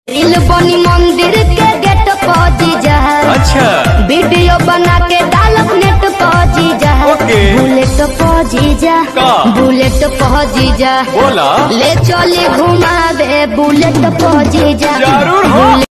Reel बनी मंदिर के गेट पहुंची जा। अच्छा। वीडियो बना के डालब नेट पहुंची जा। बुलेट पहुंची जा। बुलेट पहुंची जा। बोला ले चली घुमा दे बुलेट पहुंची जा। जरूर हो।